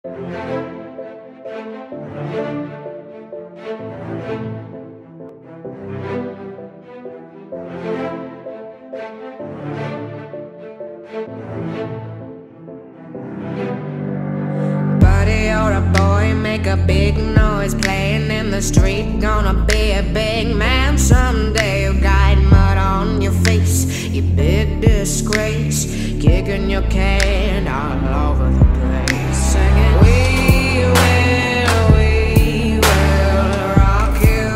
Buddy, you're a boy, make a big noise playing in the street. Gonna be a big man someday. You got mud on your face, you big disgrace, kicking your can all over the place, singing we will rock you.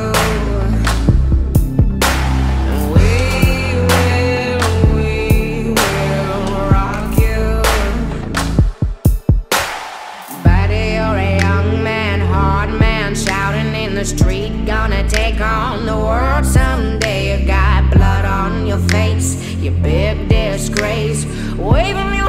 We will rock you. Buddy, you're a young man, hard man, shouting in the street, gonna take on the world someday. You got blood on your face, you big disgrace, waving your